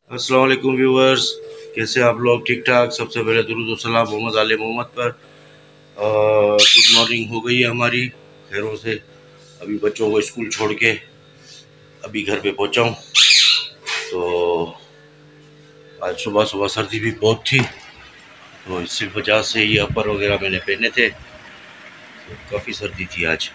अस्सलाम वालेकुम व्यूवर्स, कैसे आप लोग? ठीक ठाक। सबसे पहले दुरूद व सलाम मोहम्मद आले मोहम्मद पर। गुड मॉर्निंग हो गई है हमारी खैरों से। अभी बच्चों को स्कूल छोड़ के अभी घर पे पहुंचा हूँ। तो आज सुबह सुबह सर्दी भी बहुत थी, तो इसी वजह से ये अपर वगैरह मैंने पहने थे, तो काफ़ी सर्दी थी आज।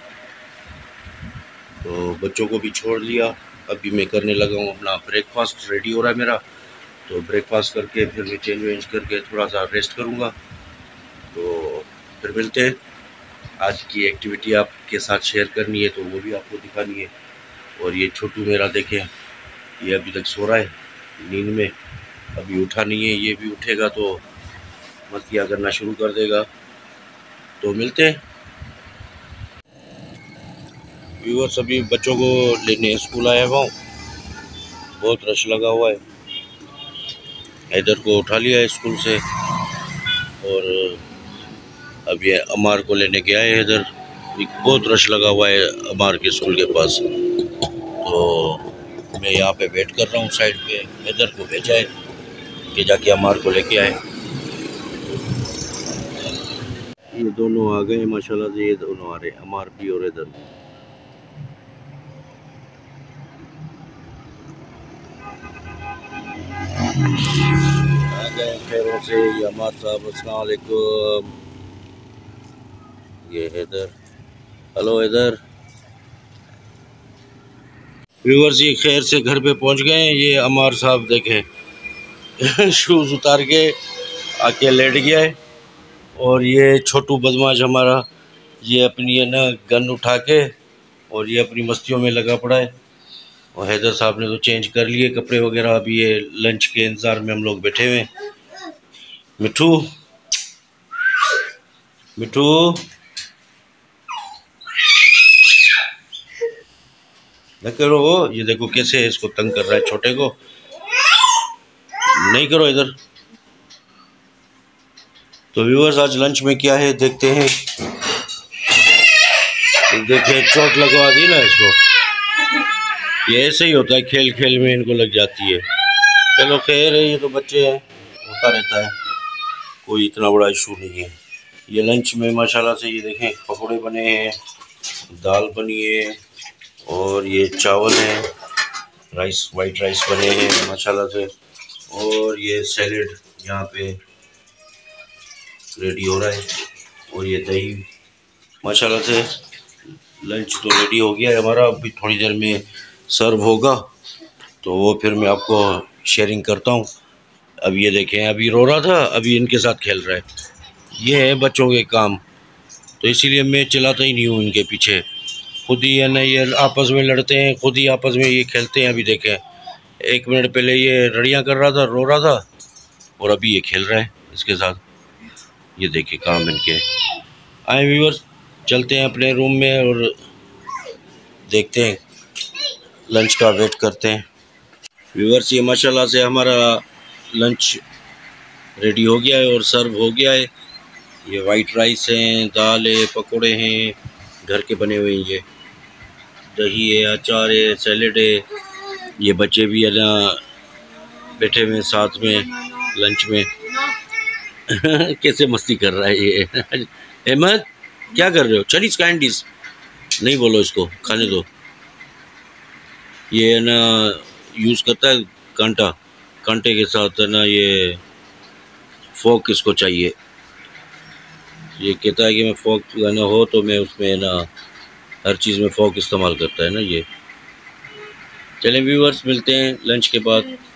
तो बच्चों को भी छोड़ लिया। अभी मैं करने लगा हूँ अपना ब्रेकफास्ट, रेडी हो रहा है मेरा। तो ब्रेकफास्ट करके फिर मैं चेंज वेंज करके थोड़ा सा रेस्ट करूँगा। तो फिर मिलते हैं। आज की एक्टिविटी आपके साथ शेयर करनी है, तो वो भी आपको दिखानी है। और ये छोटू मेरा देखें, ये अभी तक सो रहा है नींद में, अभी उठा नहीं है। ये भी उठेगा तो मस्तियाँ करना शुरू कर देगा। तो मिलते हैं व्यूअर्स। अभी बच्चों को लेने स्कूल आया हुआ हूँ, बहुत रश लगा हुआ है। हैदर को उठा लिया है स्कूल से, और अब ये अमार को लेने गया है हैदर। बहुत रश लगा हुआ है अमार के स्कूल के पास। तो मैं यहाँ पे वेट कर रहा हूँ साइड पे। हैदर को भेजा है कि जाके अमार को लेके आए। ये दोनों आ गए माशाल्लाह से, ये दोनों आ रहे, अमार भी और हैदर। आ गए खैरों से ये अमार साहब। अस्सलाम वालेकुम। ये हैदर, हेलो हैदर। व्यूअर्स, ये खैर से घर पे पहुंच गए। ये अमार साहब देखें शूज़ उतार के आके लेट गया है। और ये छोटू बदमाश हमारा, ये अपनी है ना गन उठा के और ये अपनी मस्तियों में लगा पड़ा है। और हैदर साहब ने तो चेंज कर लिए कपड़े वगैरह। अभी ये लंच के इंतज़ार में हम लोग बैठे हुए हैं। मिठू, मिठू, न करो। ये देखो कैसे इसको तंग कर रहा है छोटे को। नहीं करो इधर। तो व्यूअर्स, आज लंच में क्या है देखते हैं। देखिए चोट लगवा दी ना इसको। ये ऐसे ही होता है, खेल खेल में इनको लग जाती है। चलो खैर है, ये तो बच्चे हैं, होता रहता है, कोई इतना बड़ा इशू नहीं है। ये लंच में माशाल्लाह से ये देखें पकौड़े बने हैं, दाल बनी है, और ये चावल है, राइस, वाइट राइस बने हैं माशाल्लाह से। और ये सैलेड यहाँ पे रेडी हो रहा है, और ये दही माशाल्लाह से। लंच तो रेडी हो गया है हमारा, अभी थोड़ी देर में सर्व होगा, तो वो फिर मैं आपको शेयरिंग करता हूँ। अब ये देखें, अभी रो रहा था, अभी इनके साथ खेल रहा है। ये है बच्चों के काम, तो इसीलिए मैं चलाता ही नहीं हूँ इनके पीछे। खुद ही है ना, ये आपस में लड़ते हैं, खुद ही आपस में ये खेलते हैं। अभी देखें, 1 मिनट पहले ये रड़ियाँ कर रहा था, रो रहा था, और अभी ये खेल रहा है इसके साथ। ये देखिए काम इनके। आए व्यूअर्स, चलते हैं अपने रूम में और देखते हैं, लंच का वेट करते हैं। व्यूअर्स, ये माशाल्लाह से हमारा लंच रेडी हो गया है और सर्व हो गया है। ये वाइट राइस हैं, दाल है, पकोड़े हैं, घर के बने हुए हैं। ये दही है, अचार है, सैलेड है। ये बच्चे भी है ना बैठे हुए साथ में लंच में कैसे मस्ती कर रहा है ये अहमद, क्या कर रहे हो? चाइनीज कैंडीज नहीं बोलो इसको, खाने दो। ये है ना यूज़ करता है कांटा, कांटे के साथ है ना ये फोक इसको चाहिए। ये कहता है कि मैं फोक ना हो तो मैं उसमें ना हर चीज़ में फोक इस्तेमाल करता है ना ये। चलें व्यूअर्स, मिलते हैं लंच के बाद।